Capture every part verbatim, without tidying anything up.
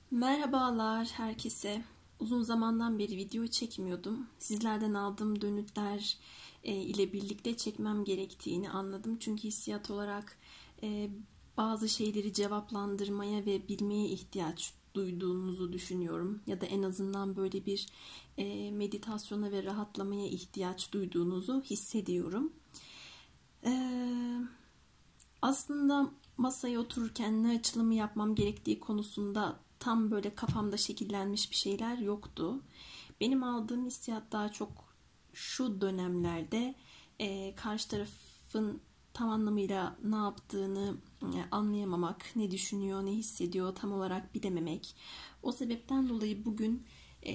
Merhabalar herkese. Uzun zamandan beri video çekmiyordum. Sizlerden aldığım dönütler e, ile birlikte çekmem gerektiğini anladım. Çünkü hissiyat olarak e, bazı şeyleri cevaplandırmaya ve bilmeye ihtiyaç duyduğunuzu düşünüyorum. Ya da en azından böyle bir e, meditasyona ve rahatlamaya ihtiyaç duyduğunuzu hissediyorum. Eee Aslında masaya otururken ne açılımı yapmam gerektiği konusunda tam böyle kafamda şekillenmiş bir şeyler yoktu. Benim aldığım hissiyat daha çok şu dönemlerde e, karşı tarafın tam anlamıyla ne yaptığını e, anlayamamak, ne düşünüyor, ne hissediyor tam olarak bilememek. O sebepten dolayı bugün e,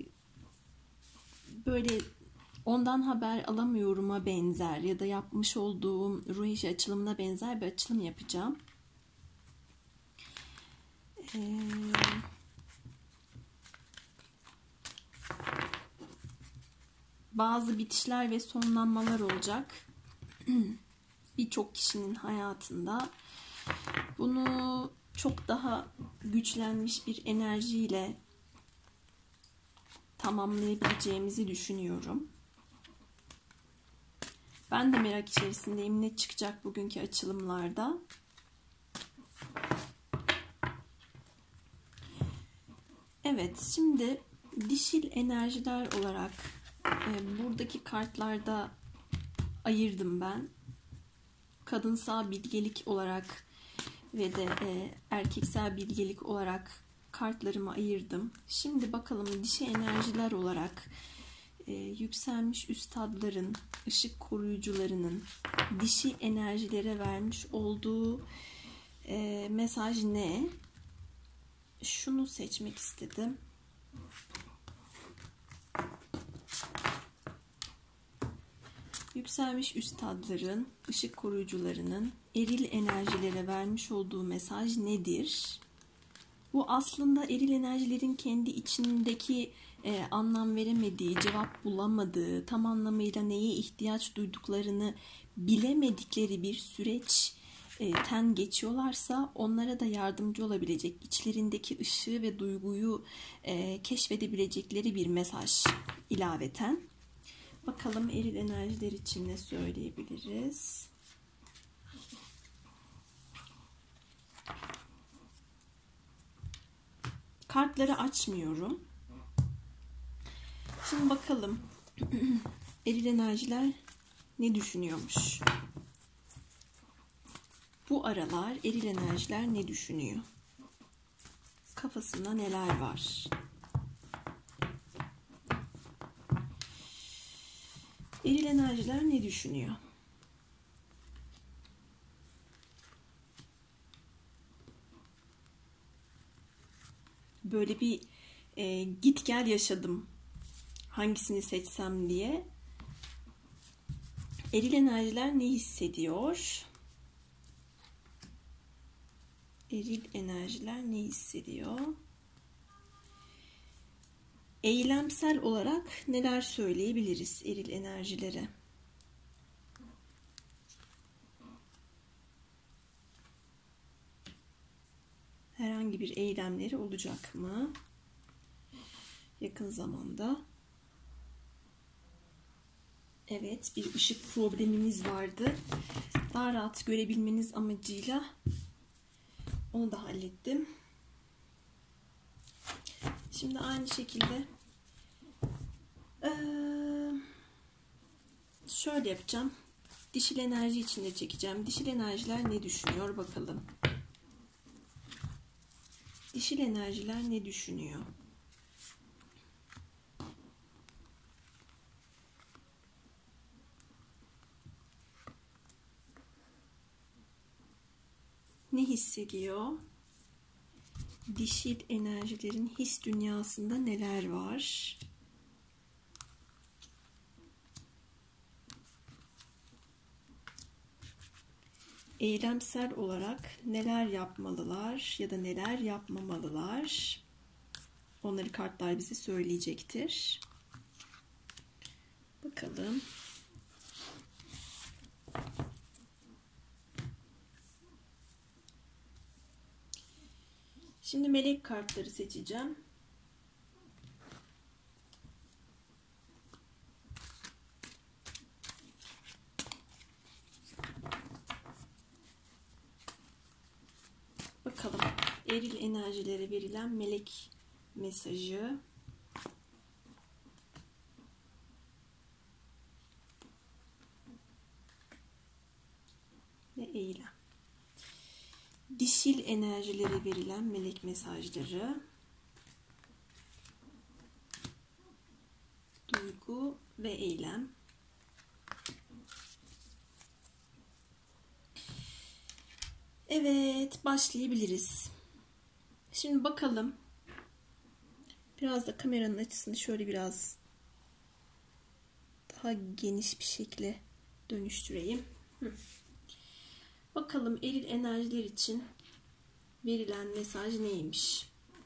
böyle ondan haber alamıyorum'a benzer ya da yapmış olduğum ruh işi açılımına benzer bir açılım yapacağım. Ee, bazı bitişler ve sonlanmalar olacak. Birçok kişinin hayatında. Bunu çok daha güçlenmiş bir enerjiyle tamamlayabileceğimizi düşünüyorum. Ben de merak içerisindeyim. Ne çıkacak bugünkü açılımlarda? Evet, şimdi dişil enerjiler olarak e, buradaki kartlarda ayırdım ben. Kadınsal bilgelik olarak ve de e, erkeksel bilgelik olarak kartlarımı ayırdım. Şimdi bakalım dişi enerjiler olarak e, yükselmiş üstadların, ışık koruyucularının dişi enerjilere vermiş olduğu e, mesaj ne? Şunu seçmek istedim. Yükselmiş üstadların, ışık koruyucularının eril enerjilere vermiş olduğu mesaj nedir? Bu aslında eril enerjilerin kendi içindeki e, anlam veremediği, cevap bulamadığı, tam anlamıyla neye ihtiyaç duyduklarını bilemedikleri bir süreç ten geçiyorlarsa onlara da yardımcı olabilecek, içlerindeki ışığı ve duyguyu e, keşfedebilecekleri bir mesaj ilaveten. Bakalım eril enerjiler için ne söyleyebiliriz? Kartları açmıyorum. Şimdi bakalım eril enerjiler ne düşünüyormuş? Bu aralar eril enerjiler ne düşünüyor? Kafasında neler var? Eril enerjiler ne düşünüyor? Böyle bir e, git gel yaşadım. Hangisini seçsem diye. Eril enerjiler ne hissediyor? Eril enerjiler ne hissediyor? Eylemsel olarak neler söyleyebiliriz eril enerjilere? Herhangi bir eylemleri olacak mı? Yakın zamanda. Evet, bir ışık problemimiz vardı. Daha rahat görebilmeniz amacıyla onu da hallettim. Şimdi aynı şekilde ee, şöyle yapacağım. Dişil enerji içinde çekeceğim. Dişil enerjiler ne düşünüyor bakalım. Dişil enerjiler ne düşünüyor? Ne hissediyor? Dişil enerjilerin his dünyasında neler var? Eylemsel olarak neler yapmalılar ya da neler yapmamalılar? Onları kartlar bize söyleyecektir. Bakalım. Şimdi melek kartları seçeceğim. Bakalım eril enerjilere verilen melek mesajı. Ve eylem. Dişil enerjilere verilen melek mesajları. Duygu ve eylem. Evet, başlayabiliriz. Şimdi bakalım. Biraz da kameranın açısını şöyle biraz daha geniş bir şekilde dönüştüreyim. Hı. Bakalım eril enerjiler için verilen mesaj neymiş?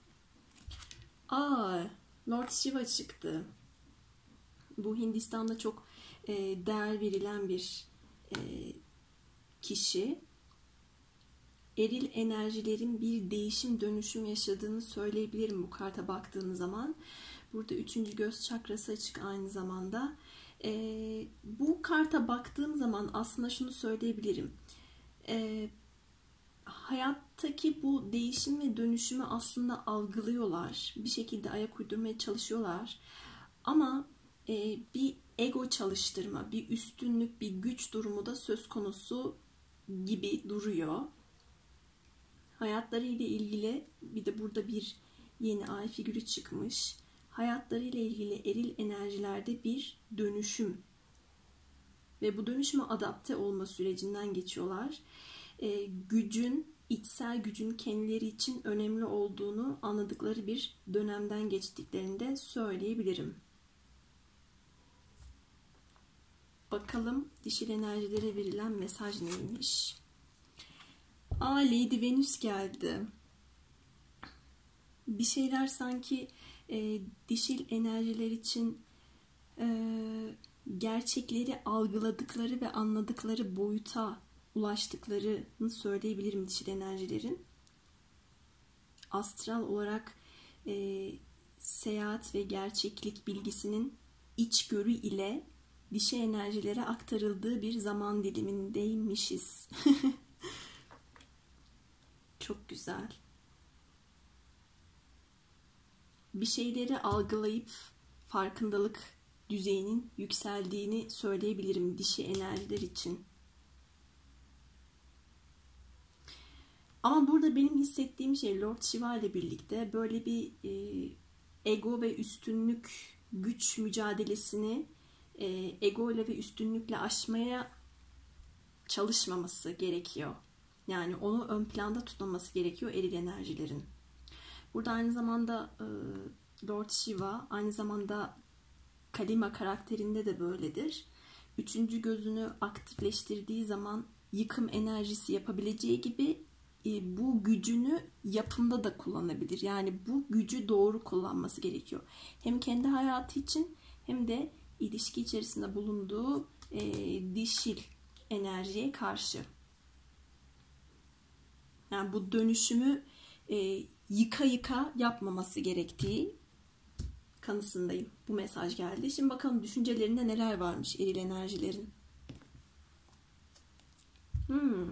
Aa, Lord Shiva çıktı. Bu Hindistan'da çok e, değer verilen bir e, kişi. Eril enerjilerin bir değişim dönüşüm yaşadığını söyleyebilirim bu karta baktığım zaman. Burada üçüncü göz çakrası açık aynı zamanda. E, bu karta baktığım zaman aslında şunu söyleyebilirim. E, hayattaki bu değişim ve dönüşümü aslında algılıyorlar. Bir şekilde ayak uydurmaya çalışıyorlar. Ama e, bir ego çalıştırma, bir üstünlük, bir güç durumu da söz konusu gibi duruyor. Hayatları ile ilgili bir de burada bir yeni ay figürü çıkmış. Hayatları ile ilgili eril enerjilerde bir dönüşüm ve bu dönüşüme adapte olma sürecinden geçiyorlar. E, gücün, içsel gücün kendileri için önemli olduğunu anladıkları bir dönemden geçtiklerini de söyleyebilirim. Bakalım dişil enerjilere verilen mesaj neymiş? Aa, Lady Venüs geldi. Bir şeyler sanki e, dişil enerjiler için e, gerçekleri algıladıkları ve anladıkları boyuta ulaştıklarını söyleyebilirim dişil enerjilerin. Astral olarak e, seyahat ve gerçeklik bilgisinin içgörü ile dişil enerjilere aktarıldığı bir zaman dilimindeymişiz. Çok güzel. Bir şeyleri algılayıp farkındalık düzeyinin yükseldiğini söyleyebilirim dişi enerjiler için. Ama burada benim hissettiğim şey Lord Shiva ile birlikte böyle bir e, ego ve üstünlük güç mücadelesini e, ego ile ve üstünlükle aşmaya çalışmaması gerekiyor. Yani onu ön planda tutmaması gerekiyor eril enerjilerin. Burada aynı zamanda e, Lord Shiva aynı zamanda Kalima karakterinde de böyledir. Üçüncü gözünü aktifleştirdiği zaman yıkım enerjisi yapabileceği gibi e, bu gücünü yapımda da kullanabilir. Yani bu gücü doğru kullanması gerekiyor. Hem kendi hayatı için hem de ilişki içerisinde bulunduğu e, dişil enerjiye karşı. Yani bu dönüşümü e, yıka yıka yapmaması gerektiği kanısındayım. Bu mesaj geldi. Şimdi bakalım düşüncelerinde neler varmış eril enerjilerin. Hmm.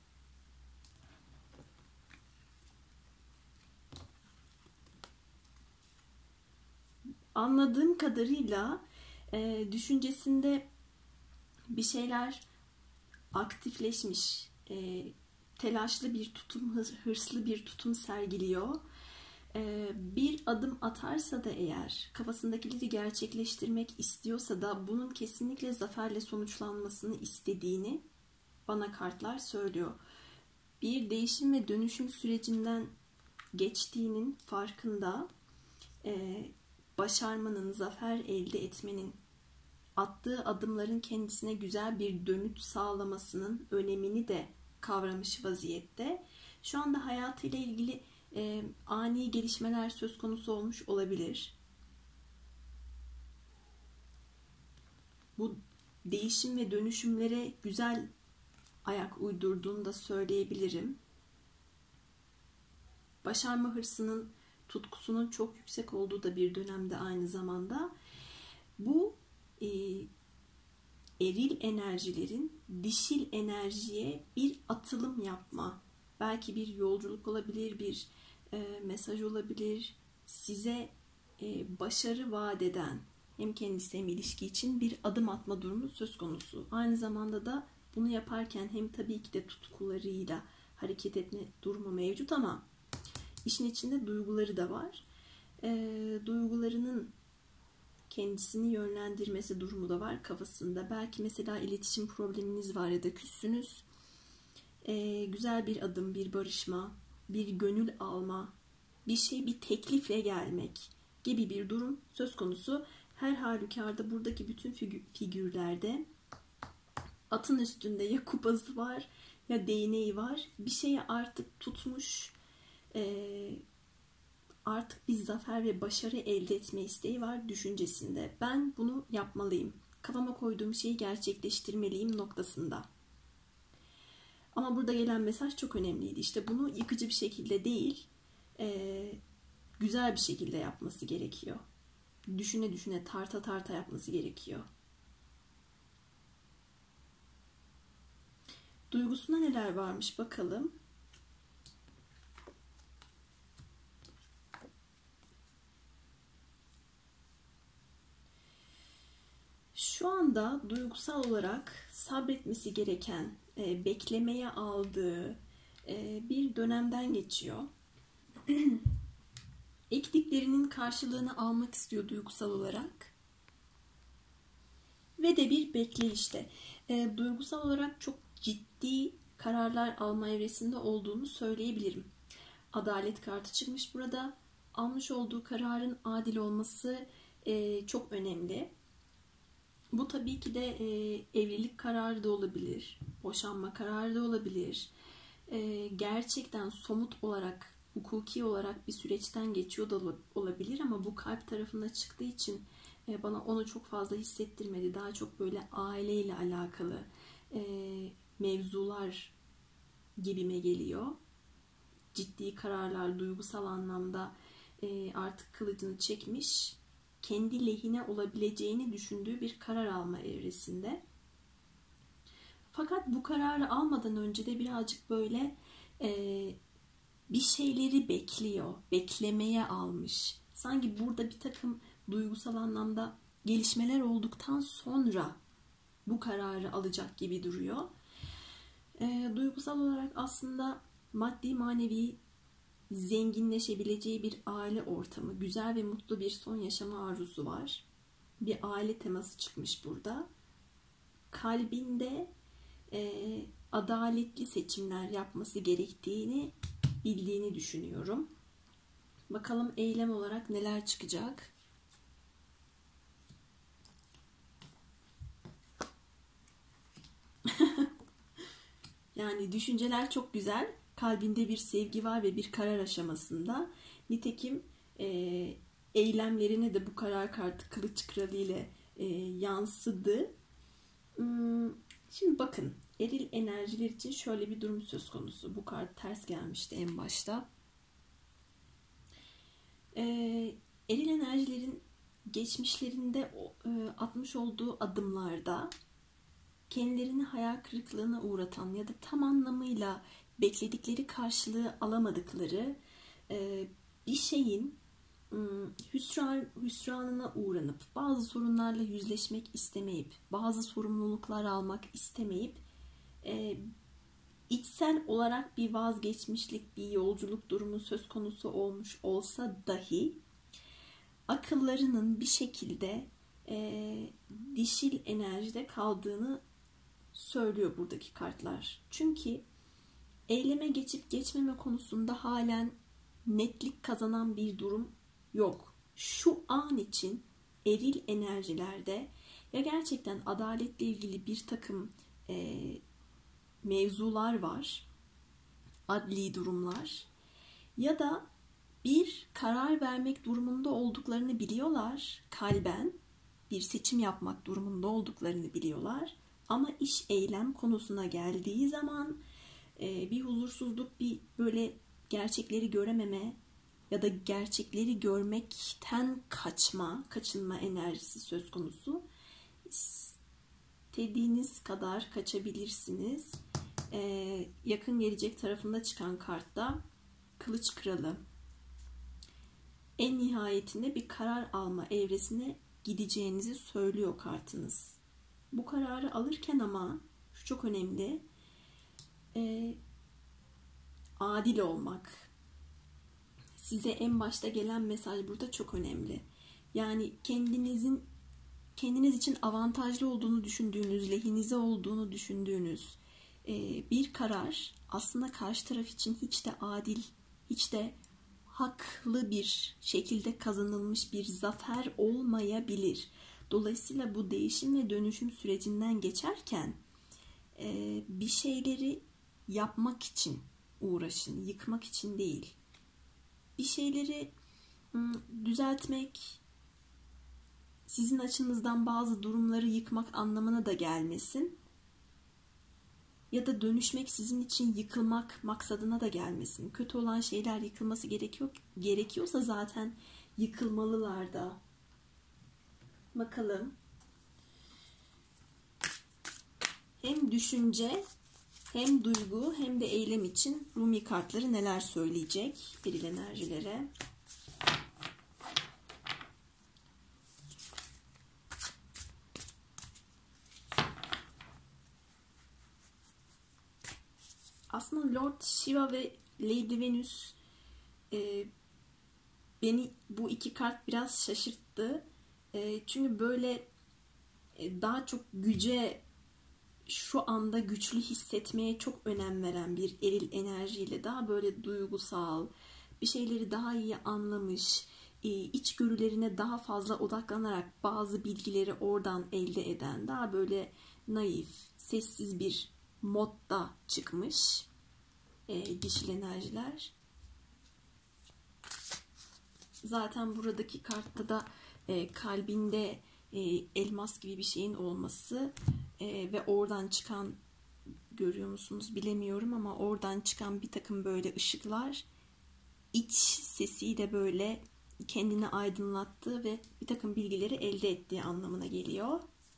Anladığım kadarıyla e, düşüncesinde bir şeyler aktifleşmiş. E, telaşlı bir tutum, hırslı bir tutum sergiliyor. Bir adım atarsa da eğer kafasındakileri gerçekleştirmek istiyorsa da bunun kesinlikle zaferle sonuçlanmasını istediğini bana kartlar söylüyor. Bir değişim ve dönüşüm sürecinden geçtiğinin farkında, başarmanın, zafer elde etmenin, attığı adımların kendisine güzel bir dönüt sağlamasının önemini de kavramış vaziyette. Şu anda hayatıyla ilgili e, ani gelişmeler söz konusu olmuş olabilir. Bu değişim ve dönüşümlere güzel ayak uydurduğunu da söyleyebilirim. başarma hırsının, tutkusunun çok yüksek olduğu da bir dönemde aynı zamanda. Bu e, eril enerjilerin dişil enerjiye bir atılım yapma, belki bir yolculuk olabilir, bir e, mesaj olabilir, size e, başarı vaat eden, hem kendisi hem ilişki için bir adım atma durumu söz konusu. Aynı zamanda da bunu yaparken hem tabii ki de tutkularıyla hareket etme durumu mevcut ama işin içinde duyguları da var. E, duygularının kendisini yönlendirmesi durumu da var kafasında. Belki mesela iletişim probleminiz var ya da küssünüz. E, güzel bir adım, bir barışma, bir gönül alma, bir şey, bir teklifle gelmek gibi bir durum söz konusu. Her halükarda buradaki bütün figürlerde atın üstünde ya kupası var ya değneği var. Bir şeye artık tutmuş, e, artık bir zafer ve başarı elde etme isteği var düşüncesinde. Ben bunu yapmalıyım, kafama koyduğum şeyi gerçekleştirmeliyim noktasında. Ama burada gelen mesaj çok önemliydi. İşte bunu yıkıcı bir şekilde değil, e, güzel bir şekilde yapması gerekiyor. Düşüne düşüne, tarta tarta yapması gerekiyor. Duygusunda neler varmış bakalım. Şu anda duygusal olarak sabretmesi gereken, e, beklemeye aldığı e, bir dönemden geçiyor. Ektiklerinin karşılığını almak istiyor duygusal olarak. Ve de bir bekleyişte. E, duygusal olarak çok ciddi kararlar alma evresinde olduğunu söyleyebilirim. Adalet kartı çıkmış burada. Almış olduğu kararın adil olması e, çok önemli. Bu tabii ki de e, evlilik kararı da olabilir, boşanma kararı da olabilir. E, gerçekten somut olarak, hukuki olarak bir süreçten geçiyor da olabilir ama bu kalp tarafında çıktığı için e, bana onu çok fazla hissettirmedi. Daha çok böyle aileyle alakalı e, mevzular gibime geliyor. Ciddi kararlar, duygusal anlamda e, artık kılıcını çekmiş, kendi lehine olabileceğini düşündüğü bir karar alma evresinde. Fakat bu kararı almadan önce de birazcık böyle e, bir şeyleri bekliyor, beklemeye almış. Sanki burada bir takım duygusal anlamda gelişmeler olduktan sonra bu kararı alacak gibi duruyor. E, duygusal olarak aslında maddi manevi zenginleşebileceği bir aile ortamı, güzel ve mutlu bir son yaşama arzusu var. Bir aile teması çıkmış burada. Kalbinde e, adaletli seçimler yapması gerektiğini bildiğini düşünüyorum. Bakalım eylem olarak neler çıkacak. Yani düşünceler çok güzel. Kalbinde bir sevgi var ve bir karar aşamasında. Nitekim e, eylemlerine de bu karar kartı Kılıç Kralı ile e, yansıdı. Hmm, şimdi bakın, eril enerjiler için şöyle bir durum söz konusu. Bu kart ters gelmişti en başta. E, eril enerjilerin geçmişlerinde e, atmış olduğu adımlarda kendilerini hayal kırıklığına uğratan ya da tam anlamıyla bekledikleri karşılığı alamadıkları e, bir şeyin hüsran, hüsranına uğranıp bazı sorunlarla yüzleşmek istemeyip, bazı sorumluluklar almak istemeyip e, içsel olarak bir vazgeçmişlik, bir yolculuk durumu söz konusu olmuş olsa dahi akıllarının bir şekilde e, dişil enerjide kaldığını söylüyor buradaki kartlar. Çünkü eyleme geçip geçmeme konusunda halen netlik kazanan bir durum yok. Şu an için eril enerjilerde ya gerçekten adaletle ilgili bir takım e, mevzular var, adli durumlar ya da bir karar vermek durumunda olduklarını biliyorlar kalben, bir seçim yapmak durumunda olduklarını biliyorlar ama iş eylem konusuna geldiği zaman e, bir huzursuzluk, bir böyle gerçekleri görememe ya da gerçekleri görmekten kaçma, kaçınma enerjisi söz konusu. İstediğiniz kadar kaçabilirsiniz. Ee, yakın gelecek tarafında çıkan kartta Kılıç Kralı. En nihayetinde bir karar alma evresine gideceğinizi söylüyor kartınız. Bu kararı alırken ama şu çok önemli. E, adil olmak. Size en başta gelen mesaj burada çok önemli. Yani kendinizin kendiniz için avantajlı olduğunu düşündüğünüz, lehinize olduğunu düşündüğünüz e, bir karar aslında karşı taraf için hiç de adil, hiç de haklı bir şekilde kazanılmış bir zafer olmayabilir. Dolayısıyla bu değişim ve dönüşüm sürecinden geçerken e, bir şeyleri yapmak için uğraşın, yıkmak için değil. Bir şeyleri düzeltmek, sizin açınızdan bazı durumları yıkmak anlamına da gelmesin. Ya da dönüşmek sizin için yıkılmak maksadına da gelmesin. Kötü olan şeyler yıkılması gerekiyor, gerekiyorsa zaten yıkılmalılar da. Bakalım. Hem düşünce, hem duygu, hem de eylem için Rumi kartları neler söyleyecek eril enerjilere? Aslında Lord Shiva ve Lady Venus e, beni bu iki kart biraz şaşırttı. E, çünkü böyle e, daha çok güce, şu anda güçlü hissetmeye çok önem veren bir eril enerjiyle daha böyle duygusal, bir şeyleri daha iyi anlamış, e, içgörülerine daha fazla odaklanarak bazı bilgileri oradan elde eden, daha böyle naif, sessiz bir modda çıkmış e, dişil enerjiler. Zaten buradaki kartta da e, kalbinde e, elmas gibi bir şeyin olması e, ve oradan çıkan, görüyor musunuz bilemiyorum ama oradan çıkan bir takım böyle ışıklar iç sesiyle böyle kendini aydınlattığı ve bir takım bilgileri elde ettiği anlamına geliyor.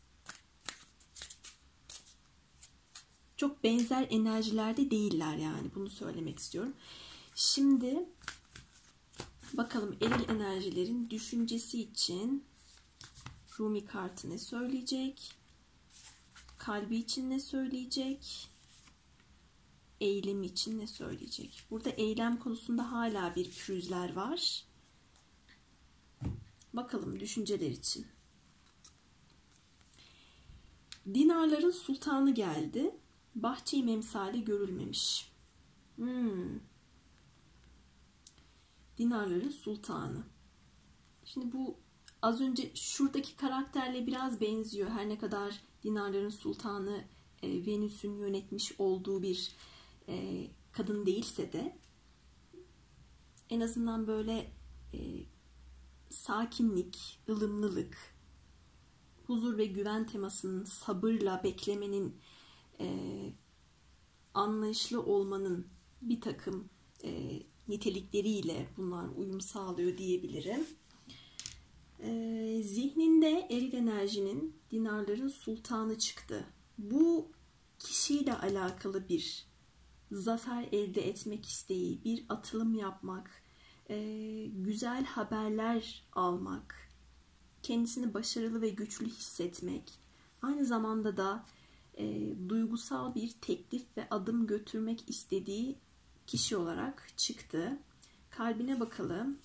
Çok benzer enerjilerde değiller yani, bunu söylemek istiyorum. Şimdi bakalım eril enerjilerin düşüncesi için Rumi kartı ne söyleyecek? Kalbi için ne söyleyecek? Eylem için ne söyleyecek? Burada eylem konusunda hala bir pürüzler var. Bakalım düşünceler için. Dinarların sultanı geldi. Bahçe-i memsali görülmemiş. Hmm. Dinarların sultanı. Şimdi bu az önce şuradaki karakterle biraz benziyor. Her ne kadar dinarların sultanı e, Venüs'ün yönetmiş olduğu bir e, kadın değilse de en azından böyle e, sakinlik, ılımlılık, huzur ve güven temasının, sabırla beklemenin, e, anlayışlı olmanın bir takım e, nitelikleriyle bunlar uyum sağlıyor diyebilirim. E, zihninde eril enerjinin dinarların sultanı çıktı. Bu kişiyle alakalı bir zafer elde etmek isteği, bir atılım yapmak, e, güzel haberler almak, kendisini başarılı ve güçlü hissetmek, aynı zamanda da e, duygusal bir teklif ve adım götürmek istediği kişi olarak çıktı. Kalbine bakalım.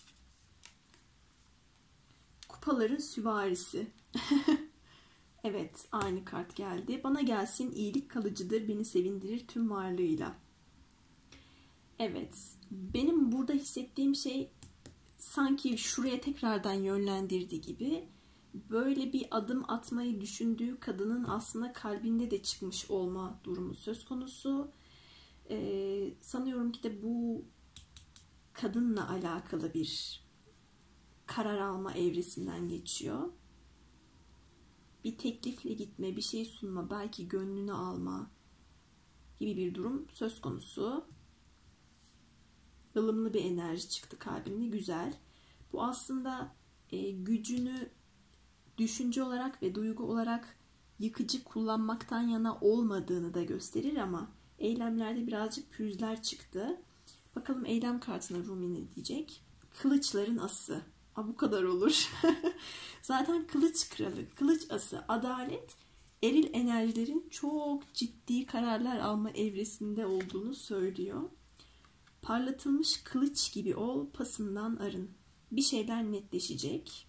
Kupaların süvarisi. Evet, aynı kart geldi. Bana gelsin, iyilik kalıcıdır, beni sevindirir tüm varlığıyla. Evet, benim burada hissettiğim şey sanki şuraya tekrardan yönlendirdiği gibi, böyle bir adım atmayı düşündüğü kadının aslında kalbinde de çıkmış olma durumu söz konusu. Ee, sanıyorum ki de bu kadınla alakalı bir karar alma evresinden geçiyor. Bir teklifle gitme, bir şey sunma, belki gönlünü alma gibi bir durum söz konusu. ılımlı bir enerji çıktı kalbinde. Güzel. Bu aslında e, gücünü düşünce olarak ve duygu olarak yıkıcı kullanmaktan yana olmadığını da gösterir ama eylemlerde birazcık pürüzler çıktı. Bakalım eylem kartına Rumi ne diyecek? Kılıçların ası. Aa, bu kadar olur. Zaten kılıç kralı, kılıç ası, adalet, eril enerjilerin çok ciddi kararlar alma evresinde olduğunu söylüyor. Parlatılmış kılıç gibi ol, pasından arın. Bir şeyler netleşecek.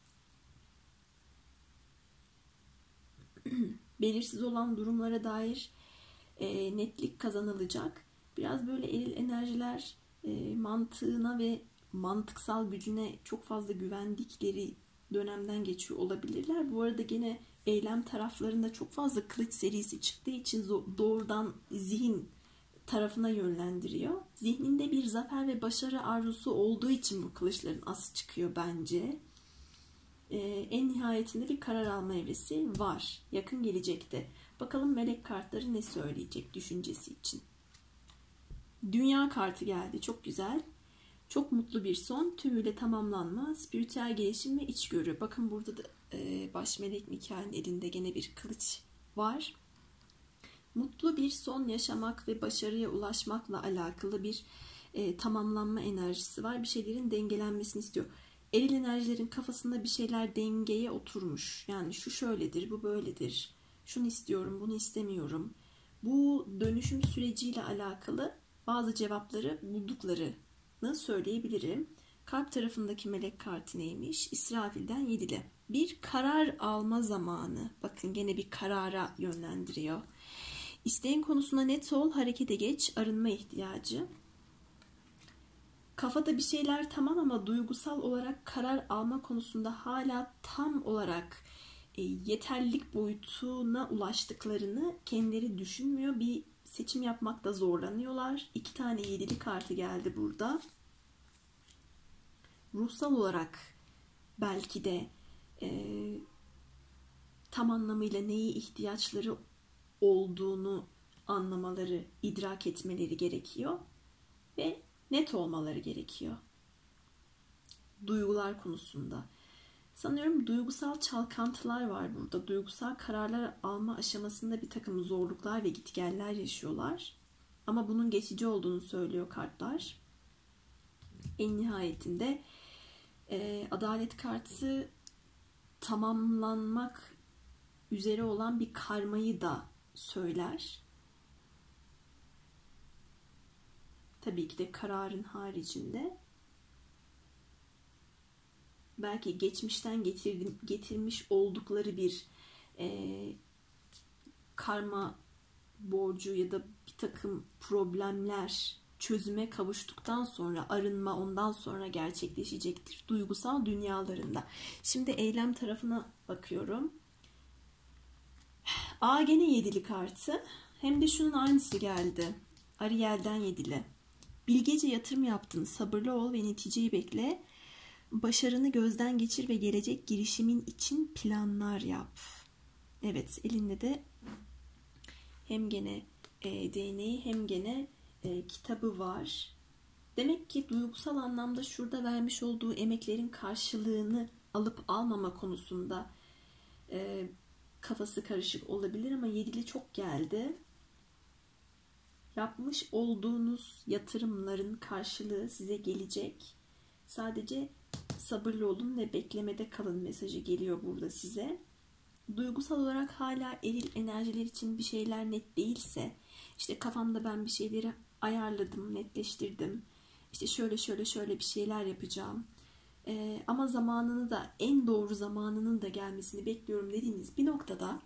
Belirsiz olan durumlara dair e, netlik kazanılacak. Biraz böyle eril enerjiler e, mantığına ve mantıksal gücüne çok fazla güvendikleri dönemden geçiyor olabilirler. Bu arada gene eylem taraflarında çok fazla kılıç serisi çıktığı için doğrudan zihin tarafına yönlendiriyor. Zihninde bir zafer ve başarı arzusu olduğu için bu kılıçların ası çıkıyor bence. Ee, en nihayetinde bir karar alma evresi var. Yakın gelecekte. Bakalım melek kartları ne söyleyecek düşüncesi için. Dünya kartı geldi. Çok güzel. Çok mutlu bir son. Tümüyle tamamlanma. Spiritüel gelişim ve içgörü. Bakın burada da e, baş melek Mikail'in elinde gene bir kılıç var. Mutlu bir son yaşamak ve başarıya ulaşmakla alakalı bir e, tamamlanma enerjisi var. Bir şeylerin dengelenmesini istiyor. Eril enerjilerin kafasında bir şeyler dengeye oturmuş. Yani şu şöyledir, bu böyledir. Şunu istiyorum, bunu istemiyorum. Bu dönüşüm süreciyle alakalı bazı cevapları bulduklarını söyleyebilirim. Kalp tarafındaki melek kartı neymiş? İsrafil'den yedili. Bir karar alma zamanı. Bakın gene bir karara yönlendiriyor. İsteğin konusunda net ol, harekete geç, arınma ihtiyacı. Kafada bir şeyler tamam ama duygusal olarak karar alma konusunda hala tam olarak e, yeterlilik boyutuna ulaştıklarını kendileri düşünmüyor. Bir seçim yapmakta zorlanıyorlar. İki tane yedili kartı geldi burada. Ruhsal olarak belki de e, tam anlamıyla neye ihtiyaçları olduğunu anlamaları, idrak etmeleri gerekiyor ve net olmaları gerekiyor. Duygular konusunda. Sanıyorum duygusal çalkantılar var burada. Duygusal kararlar alma aşamasında bir takım zorluklar ve gitgeller yaşıyorlar. Ama bunun geçici olduğunu söylüyor kartlar. En nihayetinde e, adalet kartı tamamlanmak üzere olan bir karmayı da söyler. Tabii ki de kararın haricinde belki geçmişten getirdim, getirmiş oldukları bir e, karma borcu ya da bir takım problemler çözüme kavuştuktan sonra arınma ondan sonra gerçekleşecektir duygusal dünyalarında. Şimdi eylem tarafına bakıyorum. Aa gene yedili kartı. Hem de şunun aynısı geldi. Ariel'den yedili. Bilgece yatırım yaptın. Sabırlı ol ve neticeyi bekle. Başarını gözden geçir ve gelecek girişimin için planlar yap. Evet, elinde de hem gene e, değneği hem gene e, kitabı var. Demek ki duygusal anlamda şurada vermiş olduğu emeklerin karşılığını alıp almama konusunda e, kafası karışık olabilir ama yedili çok geldi. Yapmış olduğunuz yatırımların karşılığı size gelecek. Sadece sabırlı olun ve beklemede kalın mesajı geliyor burada size. Duygusal olarak hala eril enerjiler için bir şeyler net değilse, işte kafamda ben bir şeyleri ayarladım, netleştirdim. İşte şöyle şöyle şöyle bir şeyler yapacağım. Ee, ama zamanını da en doğru zamanının da gelmesini bekliyorum dediğiniz bir noktada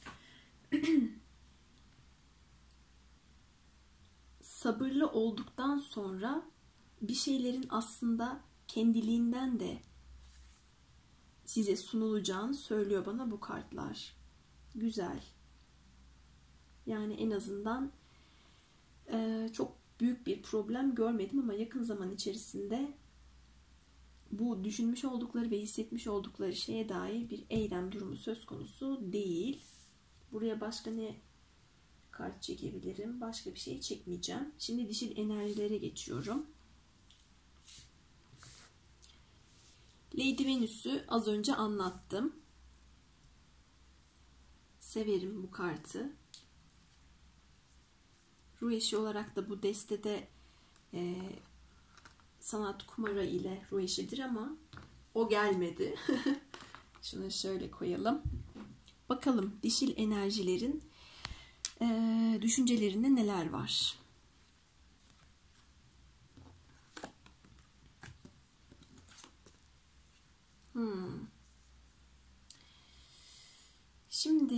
sabırlı olduktan sonra bir şeylerin aslında kendiliğinden de size sunulacağını söylüyor bana bu kartlar. Güzel. Yani en azından e, çok büyük bir problem görmedim ama yakın zaman içerisinde bu düşünmüş oldukları ve hissetmiş oldukları şeye dair bir eylem durumu söz konusu değil. Buraya başka ne kart çekebilirim? Başka bir şey çekmeyeceğim. Şimdi dişil enerjilere geçiyorum. Lady Venüs'ü az önce anlattım. Severim bu kartı. Ruh eşi olarak da bu destede e, Sanat Kumara ile ruh eşidir ama o gelmedi. Şunu şöyle koyalım. Bakalım dişil enerjilerin e, düşüncelerinde neler var? Hmm. Şimdi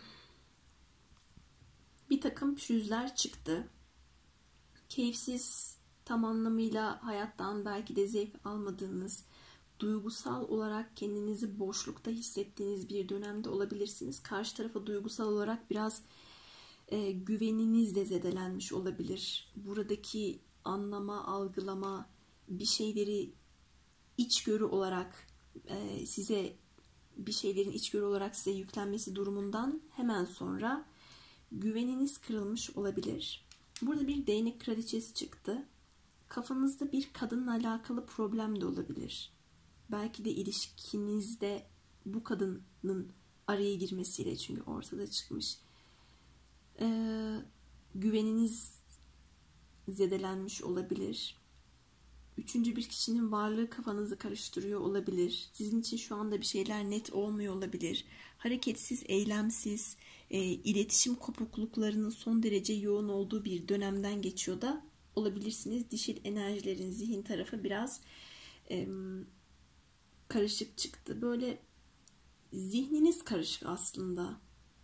bir takım pürüzler çıktı. Keyifsiz, tam anlamıyla hayattan belki de zevk almadığınız, duygusal olarak kendinizi boşlukta hissettiğiniz bir dönemde olabilirsiniz. Karşı tarafa duygusal olarak biraz e, güveniniz de zedelenmiş olabilir. Buradaki anlama, algılama, bir şeyleri içgörü olarak e, size bir şeylerin içgörü olarak size yüklenmesi durumundan hemen sonra güveniniz kırılmış olabilir. Burada bir değnek kraliçesi çıktı. Kafanızda bir kadınla alakalı problem de olabilir. Belki de ilişkinizde bu kadının araya girmesiyle, çünkü ortada çıkmış. Ee, güveniniz zedelenmiş olabilir. Üçüncü bir kişinin varlığı kafanızı karıştırıyor olabilir. Sizin için şu anda bir şeyler net olmuyor olabilir. Hareketsiz, eylemsiz, e, iletişim kopukluklarının son derece yoğun olduğu bir dönemden geçiyor da olabilirsiniz. Dişil enerjilerin zihin tarafı biraz e, karışık çıktı. Böyle zihniniz karışık aslında.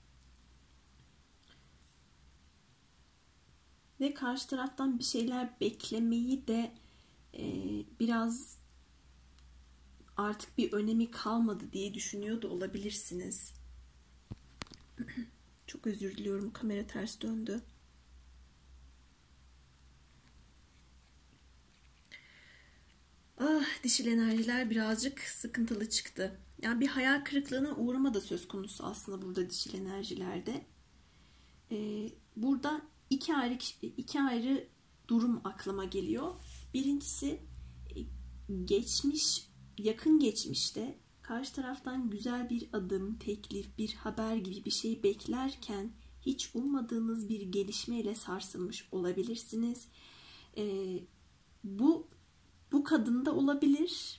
Ve karşı taraftan bir şeyler beklemeyi de Ee, biraz artık bir önemi kalmadı diye düşünüyor da olabilirsiniz. Çok özür diliyorum, kamera ters döndü. Ah, dişil enerjiler birazcık sıkıntılı çıktı. Yani bir hayal kırıklığına uğrama da söz konusu aslında burada dişil enerjilerde. Ee, burada iki ayrı iki ayrı durum aklıma geliyor. Birincisi, geçmiş, yakın geçmişte karşı taraftan güzel bir adım, teklif, bir haber gibi bir şey beklerken hiç ummadığınız bir gelişmeyle sarsılmış olabilirsiniz. Ee, bu bu kadında olabilir.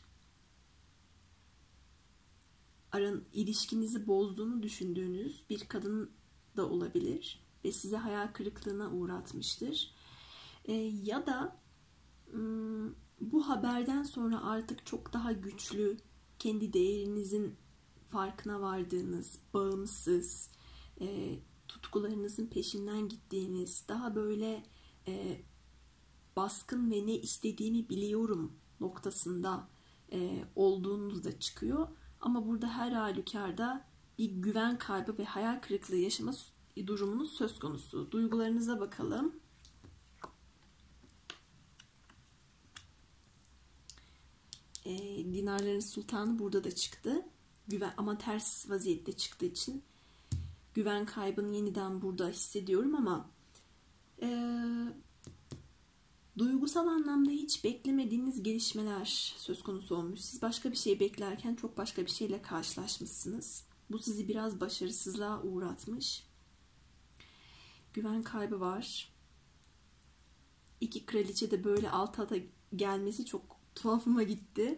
Aran ilişkinizi bozduğunu düşündüğünüz bir kadın da olabilir ve size hayal kırıklığına uğratmıştır. Ee, ya da hmm, bu haberden sonra artık çok daha güçlü, kendi değerinizin farkına vardığınız, bağımsız, e, tutkularınızın peşinden gittiğiniz, daha böyle e, baskın ve ne istediğimi biliyorum noktasında e, olduğunuz da çıkıyor. Ama burada her halükarda bir güven kaybı ve hayal kırıklığı yaşama durumunuz söz konusu. Duygularınıza bakalım. E, dinarların sultanı burada da çıktı. Güven, ama ters vaziyette çıktığı için güven kaybını yeniden burada hissediyorum ama e, duygusal anlamda hiç beklemediğiniz gelişmeler söz konusu olmuş. Siz başka bir şey beklerken çok başka bir şeyle karşılaşmışsınız. Bu sizi biraz başarısızlığa uğratmış. Güven kaybı var. İki kraliçe de böyle alt alta gelmesi çok tuhafıma gitti.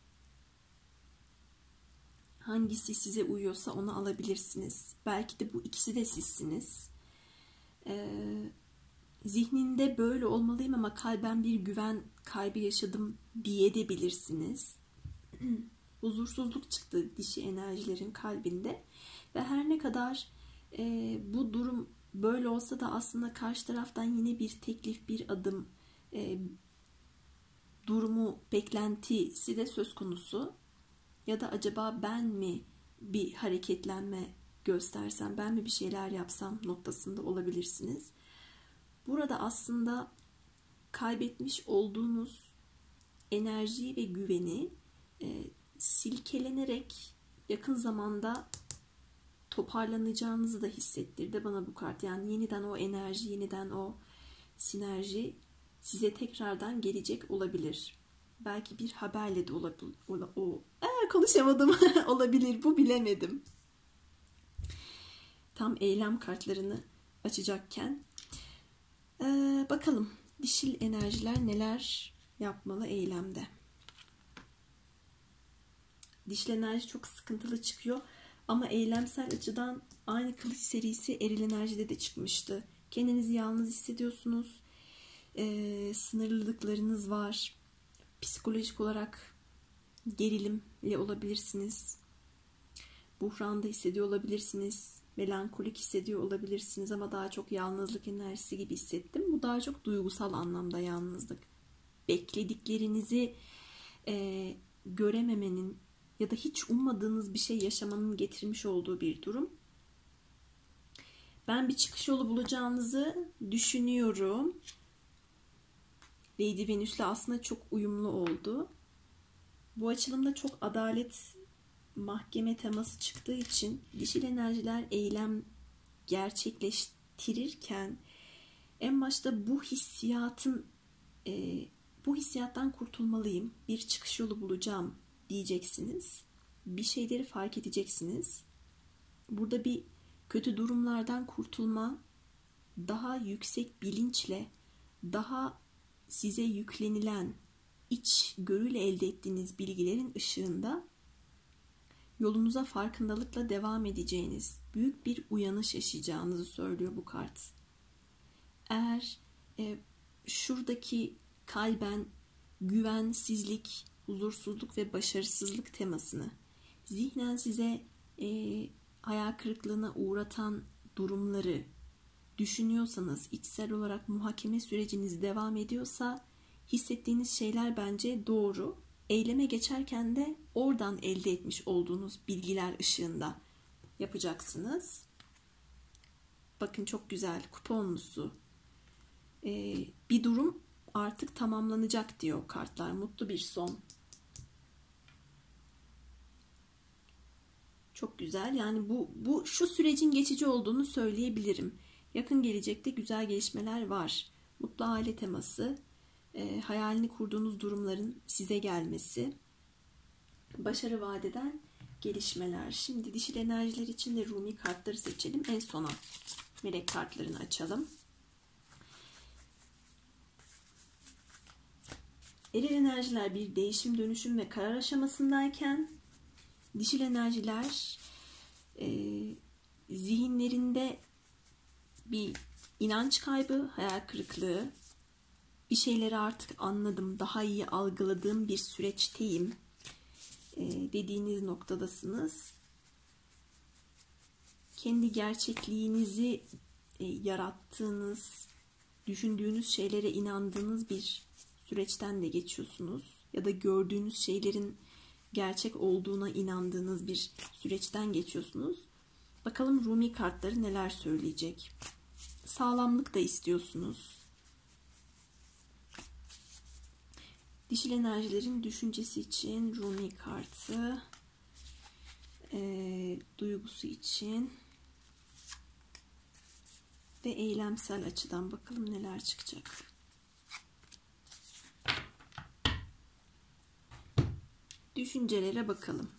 Hangisi size uyuyorsa onu alabilirsiniz. Belki de bu ikisi de sizsiniz. Ee, zihninde böyle olmalıyım ama kalben bir güven kaybı yaşadım diyebilirsiniz. Huzursuzluk çıktı dişi enerjilerin kalbinde. Ve her ne kadar e, bu durum böyle olsa da aslında karşı taraftan yine bir teklif, bir adım, e, durumu, beklentisi de söz konusu. Ya da acaba ben mi bir hareketlenme göstersem, ben mi bir şeyler yapsam noktasında olabilirsiniz. Burada aslında kaybetmiş olduğunuz enerjiyi ve güveni e, silkelenerek yakın zamanda toparlanacağınızı da hissettirdi bana bu kart. Yani yeniden o enerji, yeniden o sinerji size tekrardan gelecek olabilir. Belki bir haberle de olabilir. O, Aa, konuşamadım. Olabilir, bu, bilemedim. Tam eylem kartlarını açacakken. Ee, bakalım dişil enerjiler neler yapmalı eylemde. Dişil enerji çok sıkıntılı çıkıyor. Ama eylemsel açıdan aynı kılıç serisi eril enerjide de çıkmıştı. Kendinizi yalnız hissediyorsunuz. Ee, sınırlılıklarınız var. Psikolojik olarak gerilimli olabilirsiniz. Buhranda hissediyor olabilirsiniz. Melankolik hissediyor olabilirsiniz ama daha çok yalnızlık enerjisi gibi hissettim. Bu daha çok duygusal anlamda yalnızlık. Beklediklerinizi e, görememenin ya da hiç ummadığınız bir şey yaşamanın getirmiş olduğu bir durum. Ben bir çıkış yolu bulacağınızı düşünüyorum. Lady Venüs'le aslında çok uyumlu oldu. Bu açılımda çok adalet, mahkeme teması çıktığı için dişil enerjiler eylem gerçekleştirirken en başta bu hissiyatın e, bu hissiyattan kurtulmalıyım, bir çıkış yolu bulacağım diyeceksiniz. Bir şeyleri fark edeceksiniz. Burada bir kötü durumlardan kurtulma, daha yüksek bilinçle, daha size yüklenilen iç görüyle elde ettiğiniz bilgilerin ışığında yolunuza farkındalıkla devam edeceğiniz, büyük bir uyanış yaşayacağınızı söylüyor bu kart. Eğer e, şuradaki kalben güvensizlik, huzursuzluk ve başarısızlık temasını zihnen size e, hayal kırıklığına uğratan durumları düşünüyorsanız, içsel olarak muhakeme süreciniz devam ediyorsa hissettiğiniz şeyler bence doğru. Eyleme geçerken de oradan elde etmiş olduğunuz bilgiler ışığında yapacaksınız. Bakın çok güzel, kuponlusu. Ee, bir durum artık tamamlanacak diyor kartlar. Mutlu bir son. Çok güzel. Yani bu, bu şu sürecin geçici olduğunu söyleyebilirim. Yakın gelecekte güzel gelişmeler var. Mutlu aile teması, e, hayalini kurduğunuz durumların size gelmesi, başarı vaat eden gelişmeler. Şimdi dişil enerjiler için de Rumi kartları seçelim. En sona melek kartlarını açalım. Eril enerjiler bir değişim, dönüşüm ve karar aşamasındayken dişil enerjiler e, zihinlerinde bir inanç kaybı, hayal kırıklığı, bir şeyleri artık anladım, daha iyi algıladığım bir süreçteyim e, dediğiniz noktadasınız. Kendi gerçekliğinizi e, yarattığınız, düşündüğünüz şeylere inandığınız bir süreçten de geçiyorsunuz. Ya da gördüğünüz şeylerin gerçek olduğuna inandığınız bir süreçten geçiyorsunuz. Bakalım Rumi kartları neler söyleyecek. Sağlamlık da istiyorsunuz. Dişil enerjilerin düşüncesi için Rumi kartı, e, duygusu için ve eylemsel açıdan bakalım neler çıkacak. Düşüncelere bakalım.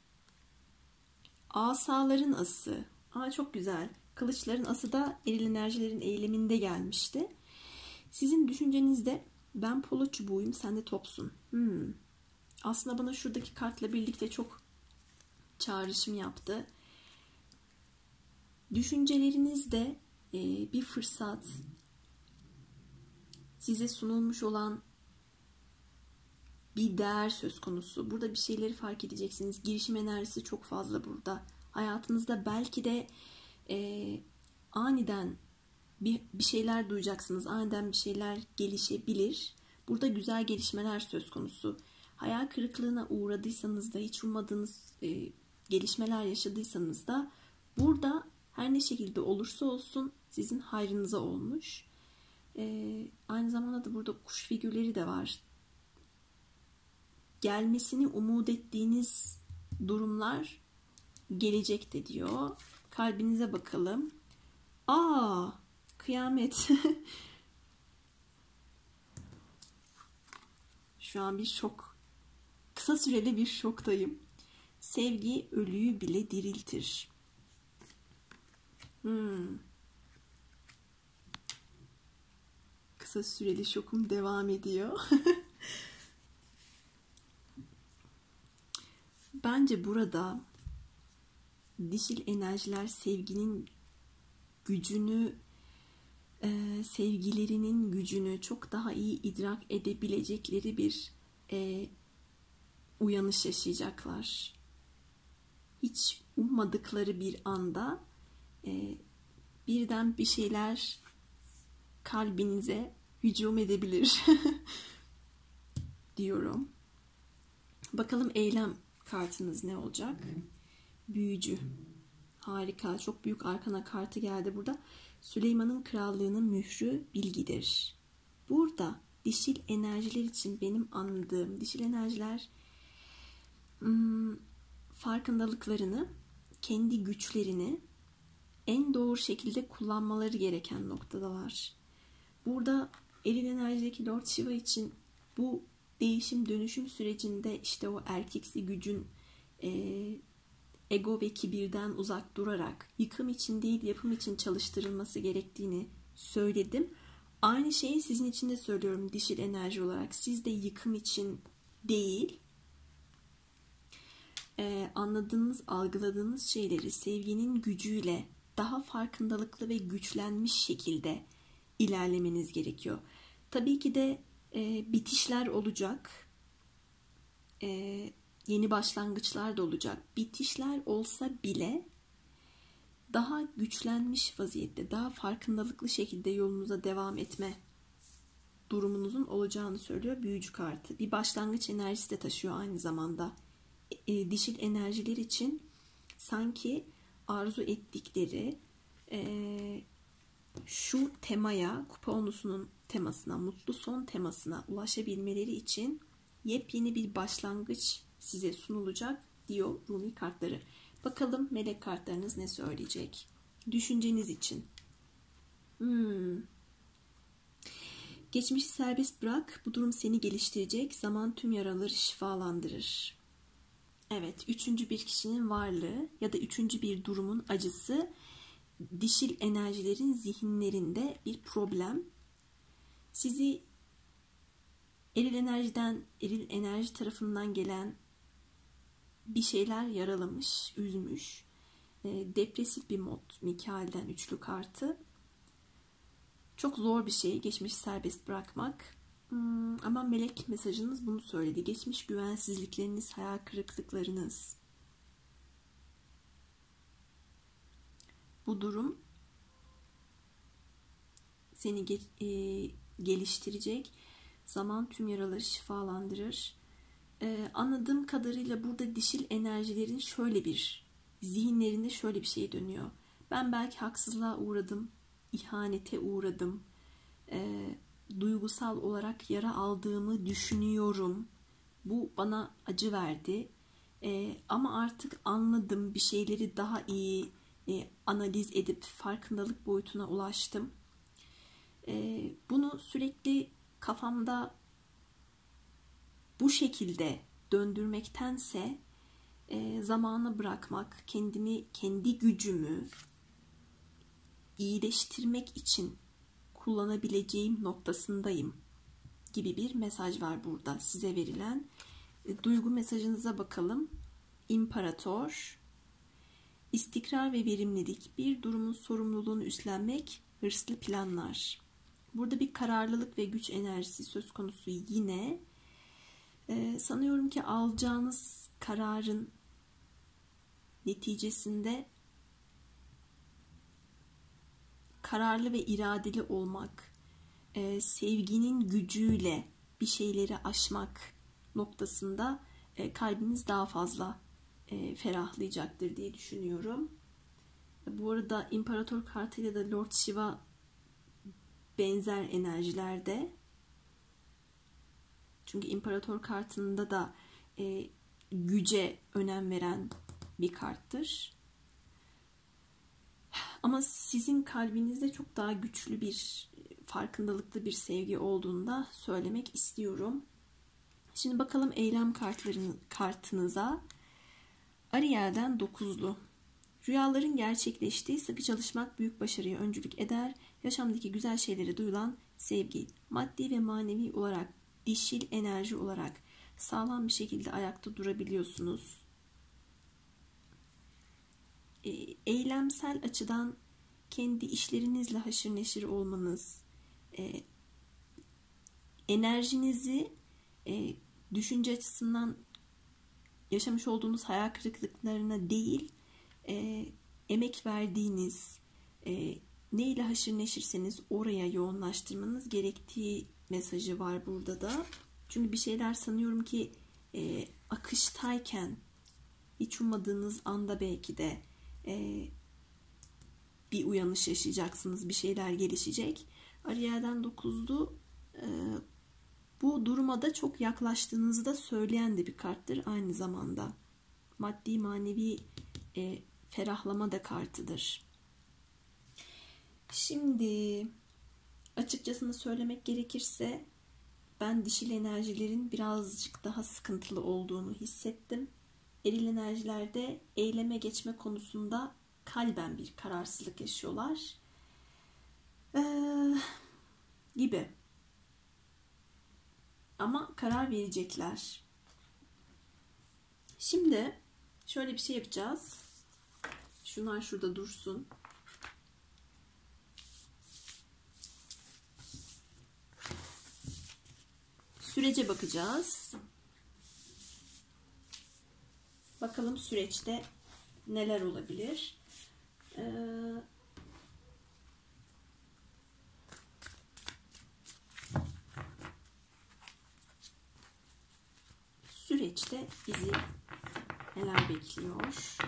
Asaların ası. Aa, çok güzel. Kılıçların ası da eril enerjilerin eyleminde gelmişti. Sizin düşüncenizde ben polo çubuğuyum, sen de topsun. Hmm. Aslında bana şuradaki kartla birlikte çok çağrışım yaptı. Düşüncelerinizde e, bir fırsat, size sunulmuş olan bir değer söz konusu. Burada bir şeyleri fark edeceksiniz. Girişim enerjisi çok fazla burada. Hayatınızda belki de e, aniden bir, bir şeyler duyacaksınız. Aniden bir şeyler gelişebilir. Burada güzel gelişmeler söz konusu. Hayal kırıklığına uğradıysanız da, hiç ummadığınız e, gelişmeler yaşadıysanız da burada her ne şekilde olursa olsun sizin hayrınıza olmuş. E, aynı zamanda da burada kuş figürleri de var. Gelmesini umut ettiğiniz durumlar gelecekte diyor. Kalbinize bakalım. Aa, kıyamet. Şu an bir şok. Kısa süreli bir şoktayım. Sevgi ölüyü bile diriltir. Hmm. Kısa süreli şokum devam ediyor. Bence burada dişil enerjiler sevginin gücünü, e, sevgilerinin gücünü çok daha iyi idrak edebilecekleri bir e, uyanış yaşayacaklar. Hiç ummadıkları bir anda e, birden bir şeyler kalbinize hücum edebilir diyorum. Bakalım eylem kartınız ne olacak? Büyücü. Harika. Çok büyük arkana kartı geldi burada. Süleyman'ın krallığının mührü bilgidir. Burada dişil enerjiler için benim anladığım dişil enerjiler hmm, farkındalıklarını, kendi güçlerini en doğru şekilde kullanmaları gereken noktadalar. Burada eril enerjideki Lord Shiva için bu değişim dönüşüm sürecinde işte o erkeksi gücün e, ego ve kibirden uzak durarak yıkım için değil yapım için çalıştırılması gerektiğini söyledim. Aynı şeyi sizin için de söylüyorum dişil enerji olarak. Siz de yıkım için değil, e, anladığınız, algıladığınız şeyleri sevginin gücüyle daha farkındalıklı ve güçlenmiş şekilde ilerlemeniz gerekiyor. Tabii ki de e, bitişler olacak. E, yeni başlangıçlar da olacak. Bitişler olsa bile daha güçlenmiş vaziyette, daha farkındalıklı şekilde yolunuza devam etme durumunuzun olacağını söylüyor büyücü kartı. Bir başlangıç enerjisi de taşıyor aynı zamanda. E, dişil enerjiler için sanki arzu ettikleri e, şu temaya, kupa onusunun temasına, mutlu son temasına ulaşabilmeleri için yepyeni bir başlangıç size sunulacak diyor Rumi kartları. Bakalım melek kartlarınız ne söyleyecek? Düşünceniz için. Hmm. Geçmişi serbest bırak. Bu durum seni geliştirecek. Zaman tüm yaraları şifalandırır. Evet, üçüncü bir kişinin varlığı ya da üçüncü bir durumun acısı dişil enerjilerin zihinlerinde bir problem. Sizi eril enerjiden, eril enerji tarafından gelen bir şeyler yaralamış, üzmüş. E, depresif bir mod Mikail'den üçlü kartı. Çok zor bir şey geçmişi serbest bırakmak. Hmm, ama melek mesajınız bunu söyledi. Geçmiş güvensizlikleriniz, hayal kırıklıklarınız. Bu durum seni ge- e, geliştirecek. Zaman tüm yaraları şifalandırır. Ee, anladığım kadarıyla burada dişil enerjilerin şöyle bir zihinlerinde şöyle bir şey dönüyor. Ben belki haksızlığa uğradım, ihanete uğradım, e, duygusal olarak yara aldığımı düşünüyorum. Bu bana acı verdi. E, ama artık anladım, bir şeyleri daha iyi e, analiz edip farkındalık boyutuna ulaştım. E, bunu sürekli kafamda bu şekilde döndürmektense e, zamana bırakmak, kendimi, kendi gücümü iyileştirmek için kullanabileceğim noktasındayım gibi bir mesaj var burada size verilen. E, duygu mesajınıza bakalım. İmparator, istikrar ve verimlilik, bir durumun sorumluluğunu üstlenmek, hırslı planlar. Burada bir kararlılık ve güç enerjisi söz konusu yine. Ee, sanıyorum ki alacağınız kararın neticesinde kararlı ve iradeli olmak, e, sevginin gücüyle bir şeyleri aşmak noktasında e, kalbiniz daha fazla e, ferahlayacaktır diye düşünüyorum. E, bu arada İmparator kartıyla da Lord Shiva benzer enerjilerde. Çünkü İmparator kartında da e, güce önem veren bir karttır. Ama sizin kalbinizde çok daha güçlü bir, farkındalıklı bir sevgi olduğunu da söylemek istiyorum. Şimdi bakalım eylem kartların, kartınıza. Ariel'den dokuzlu. Rüyaların gerçekleştiği, sıkı çalışmak büyük başarıya öncülük eder. Yaşamdaki güzel şeylere duyulan sevgi, maddi ve manevi olarak, dişil enerji olarak sağlam bir şekilde ayakta durabiliyorsunuz. E, eylemsel açıdan kendi işlerinizle haşır neşir olmanız, e, enerjinizi e, düşünce açısından yaşamış olduğunuz hayal kırıklıklarına değil, e, emek verdiğiniz, e, neyle haşır neşirseniz oraya yoğunlaştırmanız gerektiği mesajı var burada da. Çünkü bir şeyler sanıyorum ki e, akıştayken, hiç ummadığınız anda belki de e, bir uyanış yaşayacaksınız, bir şeyler gelişecek. Ariel'den dokuzlu e, bu duruma da çok yaklaştığınızı da söyleyen de bir karttır aynı zamanda. Maddi manevi e, ferahlama da kartıdır. Şimdi açıkçasını söylemek gerekirse ben dişil enerjilerin birazcık daha sıkıntılı olduğunu hissettim. Eril enerjilerde eyleme geçme konusunda kalben bir kararsızlık yaşıyorlar. Ee, gibi. Ama karar verecekler. Şimdi şöyle bir şey yapacağız. Şunlar şurada dursun. Sürece bakacağız. Bakalım süreçte neler olabilir. Ee, süreçte bizi neler bekliyor?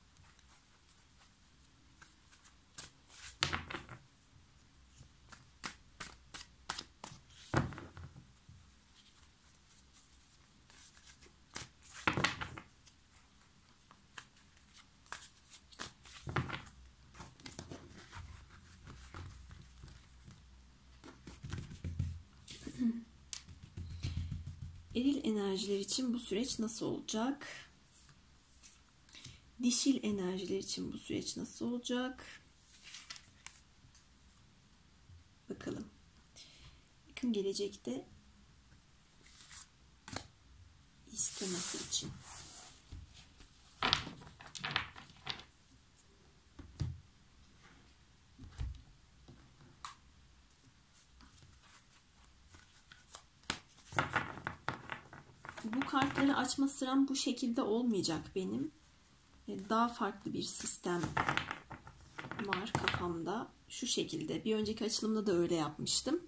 Eril enerjiler için bu süreç nasıl olacak? Dişil enerjiler için bu süreç nasıl olacak? Bakalım. Yakın gelecekte istemesi için. Bu kartları açma sıram bu şekilde olmayacak benim. Daha farklı bir sistem var kafamda. Şu şekilde. Bir önceki açılımda da öyle yapmıştım.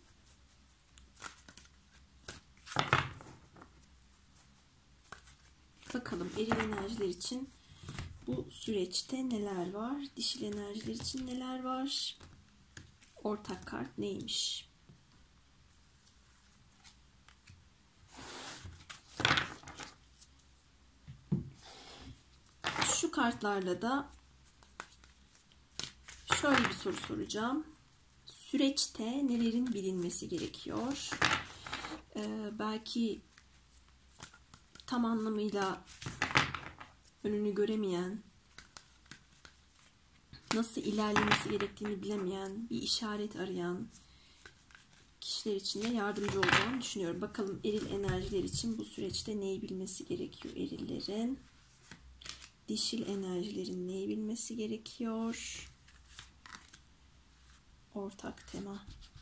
Bakalım eril enerjiler için bu süreçte neler var? Dişil enerjiler için neler var? Ortak kart neymiş? Şu kartlarla da şöyle bir soru soracağım. Süreçte nelerin bilinmesi gerekiyor? Ee, belki tam anlamıyla önünü göremeyen, nasıl ilerlemesi gerektiğini bilemeyen, bir işaret arayan kişiler için de yardımcı olacağını düşünüyorum. Bakalım eril enerjiler için bu süreçte neyi bilmesi gerekiyor erillerin? Dişil enerjilerin neyi bilmesi gerekiyor? Ortak tema.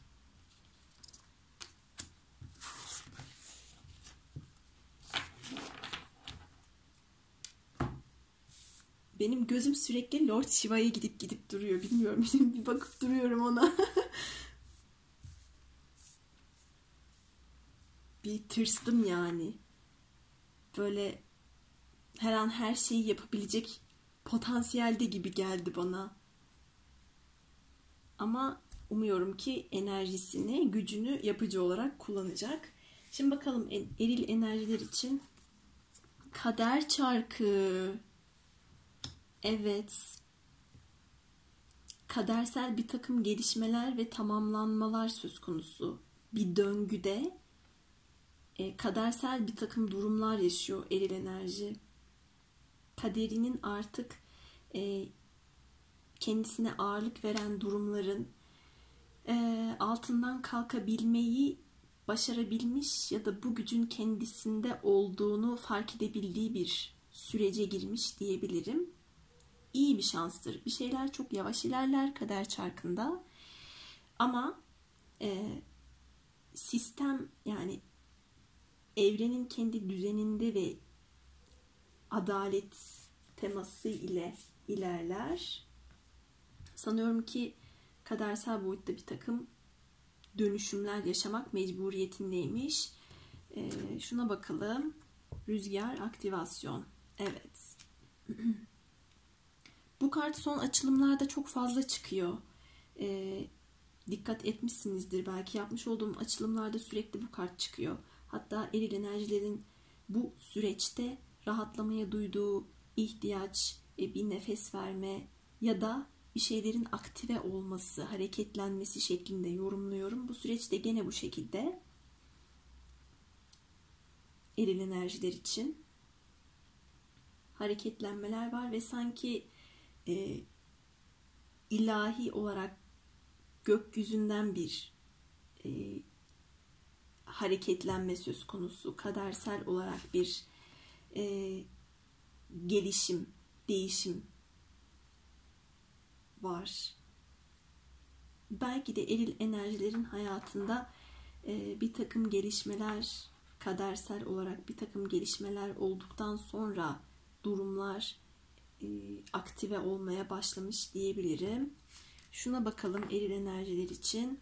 Benim gözüm sürekli Lord Shiva'ya gidip gidip duruyor. Bilmiyorum. Bir bakıp duruyorum ona. Bir tırstım yani. Böyle her an her şeyi yapabilecek potansiyelde gibi geldi bana. Ama umuyorum ki enerjisini, gücünü yapıcı olarak kullanacak. Şimdi bakalım eril enerjiler için kader çarkı. Evet. Kadersel bir takım gelişmeler ve tamamlanmalar söz konusu. Bir döngüde e, kadersel bir takım durumlar yaşıyor eril enerji. Kaderinin artık e, kendisine ağırlık veren durumların e, altından kalkabilmeyi başarabilmiş ya da bu gücün kendisinde olduğunu fark edebildiği bir sürece girmiş diyebilirim. İyi bir şanstır. Bir şeyler çok yavaş ilerler kader çarkında. Ama e, sistem, yani evrenin kendi düzeninde ve adalet teması ile ilerler. Sanıyorum ki kadersel boyutta bir takım dönüşümler yaşamak mecburiyetindeymiş. E, şuna bakalım. Rüzgar, aktivasyon. Evet. Bu kart son açılımlarda çok fazla çıkıyor. E, dikkat etmişsinizdir belki, yapmış olduğum açılımlarda sürekli bu kart çıkıyor. Hatta eril enerjilerin bu süreçte rahatlamaya duyduğu ihtiyaç, e, bir nefes verme ya da bir şeylerin aktive olması, hareketlenmesi şeklinde yorumluyorum. Bu süreçte gene bu şekilde eril enerjiler için hareketlenmeler var ve sanki e, ilahi olarak gökyüzünden bir e, hareketlenme söz konusu, kadersel olarak bir e, gelişim, değişim var. Belki de eril enerjilerin hayatında e, bir takım gelişmeler, kadersel olarak bir takım gelişmeler olduktan sonra durumlar e, aktive olmaya başlamış diyebilirim. Şuna bakalım eril enerjiler için.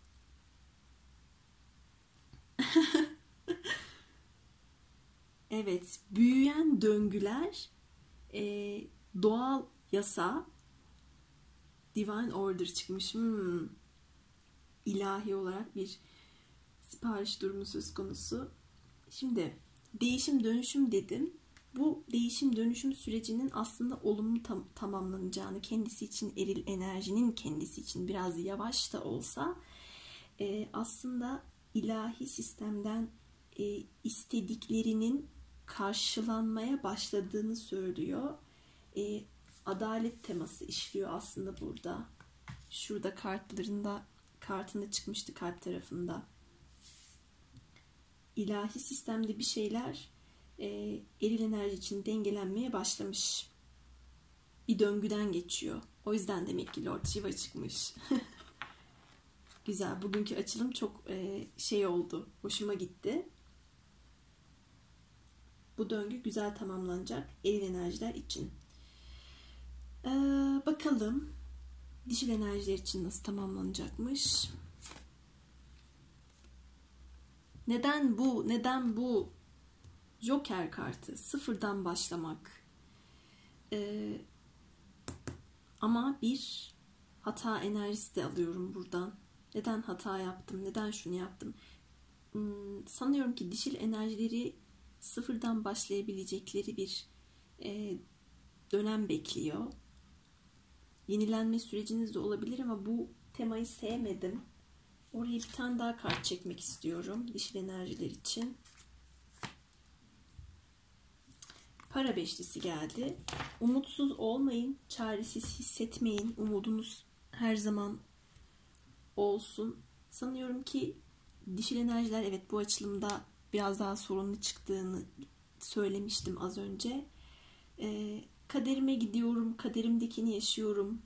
Evet, büyüyen döngüler, e, doğal yasa, divine order çıkmış. Hmm. İlahi olarak bir sipariş durumu söz konusu. Şimdi değişim dönüşüm dedim. Bu değişim dönüşüm sürecinin aslında olumlu tam, tamamlanacağını, kendisi için eril enerjinin kendisi için biraz yavaş da olsa e, aslında ilahi sistemden e, istediklerinin karşılanmaya başladığını söylüyor. E, adalet teması işliyor aslında burada. Şurada kartlarında kartında çıkmıştı kalp tarafında. İlahi sistemde bir şeyler e, eril enerji için dengelenmeye başlamış. Bir döngüden geçiyor. O yüzden demek ki Lord Shiva çıkmış. Güzel. Bugünkü açılım çok e, şey oldu. Hoşuma gitti. Bu döngü güzel tamamlanacak eril enerjiler için. Ee, bakalım dişil enerjiler için nasıl tamamlanacakmış. Neden bu? Neden bu? Joker kartı. Sıfırdan başlamak. Ee, ama bir hata enerjisi de alıyorum buradan. Neden hata yaptım? Neden şunu yaptım? Hmm, sanıyorum ki dişil enerjileri sıfırdan başlayabilecekleri bir e, dönem bekliyor. Yenilenme süreciniz de olabilir ama bu temayı sevmedim. Oraya bir tane daha kart çekmek istiyorum dişil enerjiler için. Para beşlisi geldi. Umutsuz olmayın, çaresiz hissetmeyin. Umudunuz her zaman olsun. Sanıyorum ki dişil enerjiler, evet, bu açılımda biraz daha sorunlu çıktığını söylemiştim az önce. Ee, kaderime gidiyorum, kaderimdekini yaşıyorum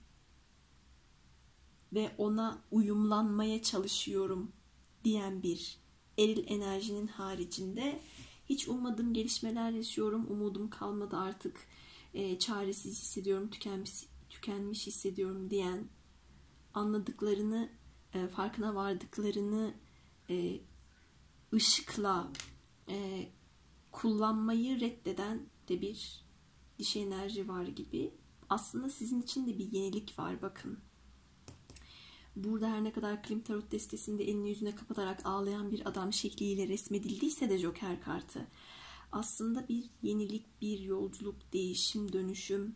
ve ona uyumlanmaya çalışıyorum diyen bir eril enerjinin haricinde hiç ummadığım gelişmeler yaşıyorum, umudum kalmadı artık, e, çaresiz hissediyorum, tükenmiş, tükenmiş hissediyorum diyen, anladıklarını, e, farkına vardıklarını e, ışıkla e, kullanmayı reddeden de bir dişi enerji var gibi. Aslında sizin için de bir yenilik var, bakın. Burada her ne kadar Klim Tarot destesinde elini yüzüne kapatarak ağlayan bir adam şekliyle resmedildiyse de Joker kartı, aslında bir yenilik, bir yolculuk, değişim, dönüşüm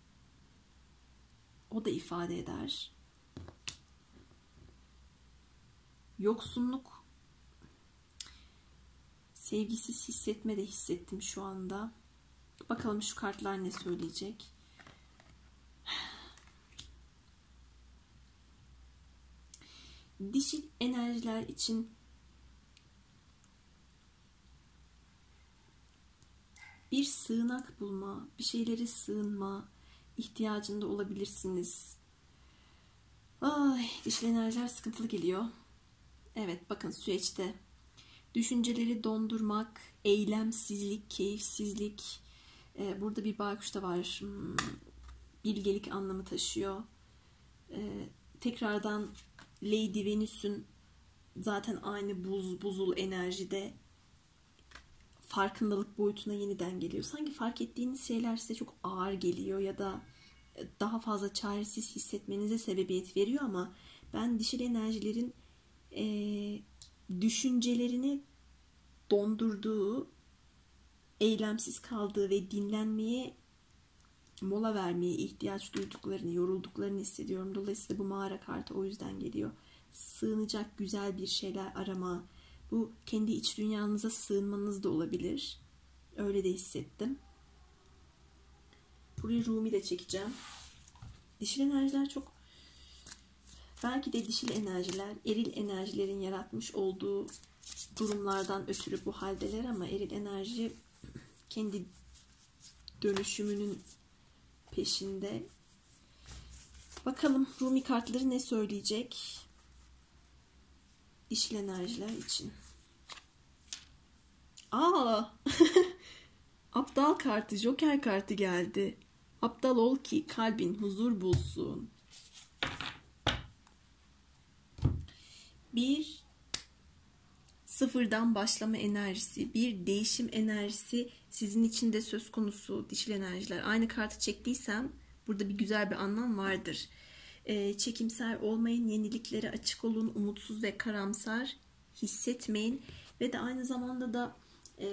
o da ifade eder. Sevgisiz hissetme de hissettim şu anda. Bakalım şu kartlar ne söyleyecek. Dişil enerjiler için bir sığınak bulma, bir şeylere sığınma ihtiyacında olabilirsiniz. Ay, dişil enerjiler sıkıntılı geliyor. Evet, bakın süreçte düşünceleri dondurmak, eylemsizlik, keyifsizlik. Ee, burada bir baykuş da var. Hmm, bilgelik anlamı taşıyor. Ee, tekrardan Lady Venüs'ün zaten aynı buz, buzul enerjide farkındalık boyutuna yeniden geliyor. Sanki fark ettiğiniz şeyler size çok ağır geliyor ya da daha fazla çaresiz hissetmenize sebebiyet veriyor ama ben dişil enerjilerin e, düşüncelerini dondurduğu, eylemsiz kaldığı ve dinlenmeye, mola vermeye ihtiyaç duyduklarını, yorulduklarını hissediyorum. Dolayısıyla bu mağara kartı o yüzden geliyor. Sığınacak güzel bir şeyler arama. Bu kendi iç dünyanıza sığınmanız da olabilir. Öyle de hissettim. Buraya Rumi de çekeceğim. Dişil enerjiler çok... Belki de dişil enerjiler, eril enerjilerin yaratmış olduğu durumlardan ötürü bu haldeler ama eril enerji kendi dönüşümünün peşinde. Bakalım Rumi kartları ne söyleyecek? Dişil enerjiler için. Aa! Aptal kartı, Joker kartı geldi. Aptal ol ki kalbin huzur bulsun. Bir sıfırdan başlama enerjisi, bir değişim enerjisi sizin için de söz konusu dişil enerjiler. Aynı kartı çektiysem burada bir güzel bir anlam vardır. Ee, çekimser olmayın, yeniliklere açık olun, umutsuz ve karamsar hissetmeyin ve de aynı zamanda da e,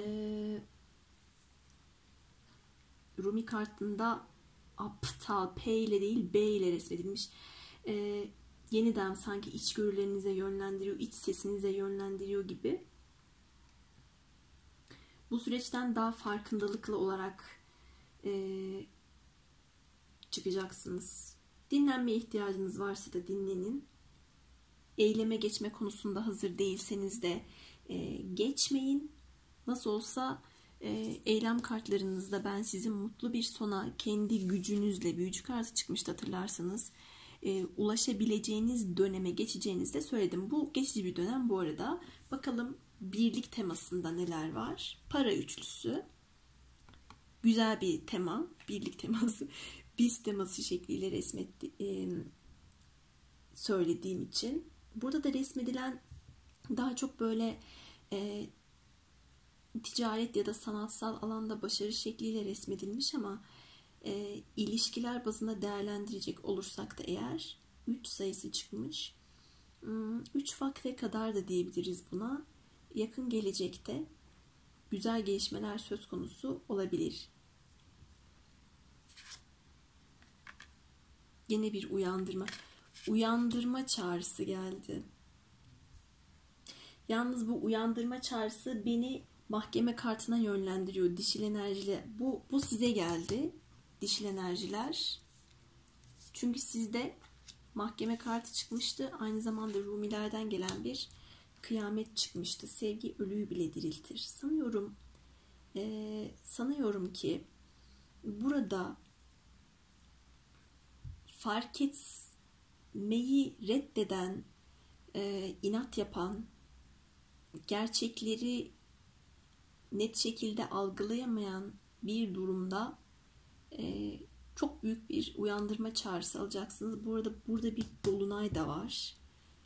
Rumi kartında aptal, P ile değil B ile resmedilmiş. E, yeniden sanki içgörülerinize yönlendiriyor, iç sesinize yönlendiriyor gibi. Bu süreçten daha farkındalıklı olarak e, çıkacaksınız. Dinlenmeye ihtiyacınız varsa da dinlenin. Eyleme geçme konusunda hazır değilseniz de e, geçmeyin. Nasıl olsa e, eylem kartlarınızda ben sizin mutlu bir sona kendi gücünüzle, büyücü kartı çıkmıştı hatırlarsanız, e, ulaşabileceğiniz döneme geçeceğinizde söyledim. Bu geçici bir dönem bu arada. Bakalım birlik temasında neler var? Para üçlüsü. Güzel bir tema. Birlik teması. Biz teması şekliyle resmetti, e, söylediğim için. Burada da resmedilen daha çok böyle e, ticaret ya da sanatsal alanda başarı şekliyle resmedilmiş ama e, ilişkiler bazında değerlendirecek olursak da eğer üç sayısı çıkmış. üç vakte kadar da diyebiliriz buna. Yakın gelecekte güzel gelişmeler söz konusu olabilir. Yine bir uyandırma. Uyandırma çağrısı geldi. Yalnız bu uyandırma çağrısı beni mahkeme kartına yönlendiriyor. Dişil enerjiler. Bu, bu size geldi. Dişil enerjiler. Çünkü sizde mahkeme kartı çıkmıştı. Aynı zamanda Rumilerden gelen bir kıyamet çıkmıştı. Sevgi ölüyü bile diriltir. Sanıyorum e, sanıyorum ki burada fark etmeyi reddeden, e, inat yapan, gerçekleri net şekilde algılayamayan bir durumda e, çok büyük bir uyandırma çağrısı alacaksınız. Bu arada burada bir dolunay da var.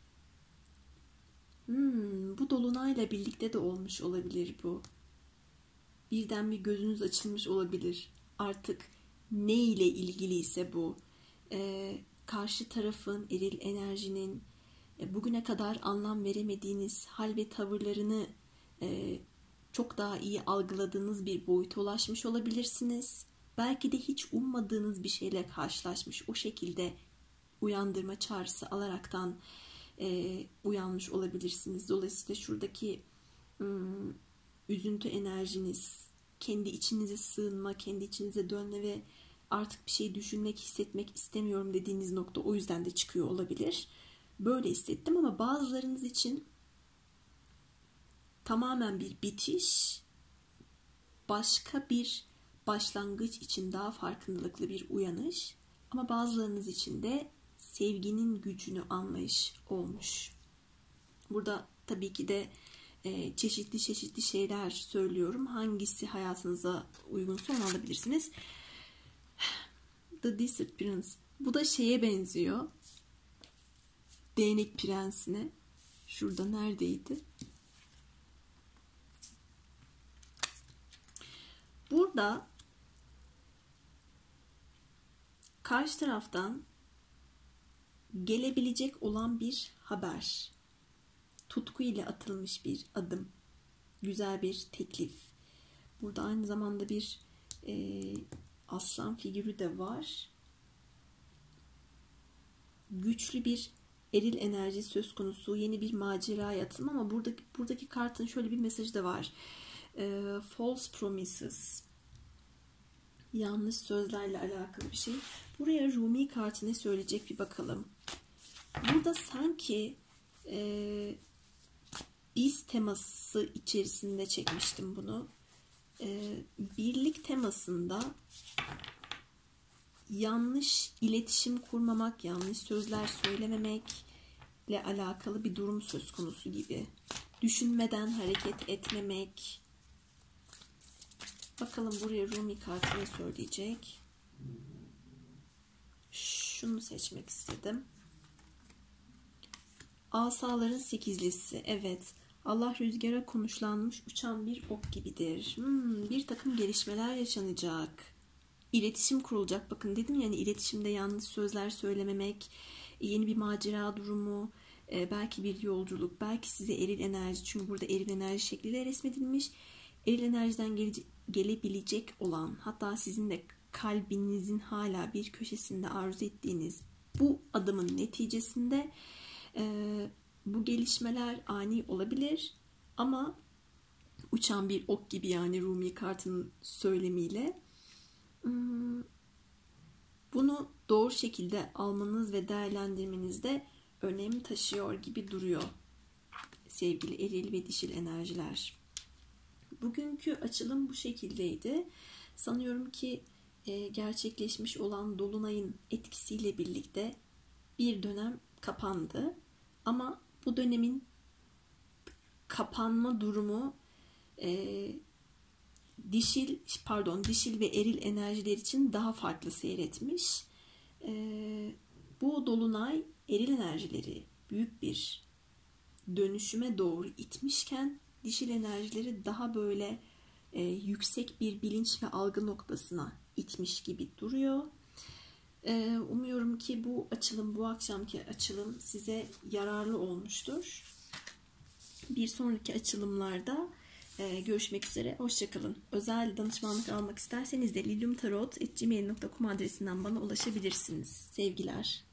Hmm, bu dolunayla birlikte de olmuş olabilir bu. Birden bir gözünüz açılmış olabilir. Artık ne ile ilgiliyse bu. Ee, karşı tarafın, eril enerjinin e, bugüne kadar anlam veremediğiniz hal ve tavırlarını e, çok daha iyi algıladığınız bir boyuta ulaşmış olabilirsiniz. Belki de hiç ummadığınız bir şeyle karşılaşmış. O şekilde uyandırma çağrısı alaraktan e, uyanmış olabilirsiniz. Dolayısıyla şuradaki hmm, üzüntü enerjiniz, kendi içinize sığınma, kendi içinize dönme ve artık bir şey düşünmek, hissetmek istemiyorum dediğiniz nokta o yüzden de çıkıyor olabilir. Böyle hissettim ama bazılarınız için tamamen bir bitiş, başka bir başlangıç için daha farkındalıklı bir uyanış, ama bazılarınız için de sevginin gücünü anlayış olmuş. Burada tabii ki de e, çeşitli çeşitli şeyler söylüyorum. Hangisi hayatınıza uygunsa onu alabilirsiniz. The Disappearance. Bu da şeye benziyor. Değnek Prensine. Şurada neredeydi? Burada karşı taraftan gelebilecek olan bir haber, tutku ile atılmış bir adım, güzel bir teklif. Burada aynı zamanda bir e, aslan figürü de var. Güçlü bir eril enerji söz konusu, yeni bir maceraya atılma, ama buradaki, buradaki kartın şöyle bir mesajı da var. E, false promises. Yanlış sözlerle alakalı bir şey. Buraya Rumi kartı ne söyleyecek bir bakalım. Burada sanki e, biz teması içerisinde çekmiştim bunu. E, birlik temasında yanlış iletişim kurmamak, yanlış sözler söylememekle alakalı bir durum söz konusu gibi. Düşünmeden hareket etmemek. Bakalım buraya Rumi kartı ne söyleyecek. Şunu seçmek istedim. Asaların sekizlisi. Evet. Allah rüzgara konuşlanmış uçan bir ok gibidir. Hmm, bir takım gelişmeler yaşanacak. İletişim kurulacak. Bakın dedim yani iletişimde yanlış sözler söylememek, yeni bir macera durumu, belki bir yolculuk, belki size eril enerji. Çünkü burada eril enerji şekliyle resmedilmiş. Eril enerjiden gele, gelebilecek olan, hatta sizin de kalbinizin hala bir köşesinde arzu ettiğiniz bu adımın neticesinde e, bu gelişmeler ani olabilir, ama uçan bir ok gibi, yani Rumi kartının söylemiyle hmm, bunu doğru şekilde almanız ve değerlendirmenizde önem taşıyor gibi duruyor sevgili eril ve dişil enerjiler. Bugünkü açılım bu şekildeydi. Sanıyorum ki e, gerçekleşmiş olan dolunayın etkisiyle birlikte bir dönem kapandı. Ama bu dönemin kapanma durumu e, dişil pardon dişil ve eril enerjiler için daha farklı seyretmiş. E, bu dolunay eril enerjileri büyük bir dönüşüme doğru itmişken dişil enerjileri daha böyle e, yüksek bir bilinç ve algı noktasına itmiş gibi duruyor. E, umuyorum ki bu açılım, bu akşamki açılım size yararlı olmuştur. Bir sonraki açılımlarda e, görüşmek üzere. Hoşça kalın. Özel danışmanlık almak isterseniz de lilyumtarot at gmail nokta com adresinden bana ulaşabilirsiniz. Sevgiler.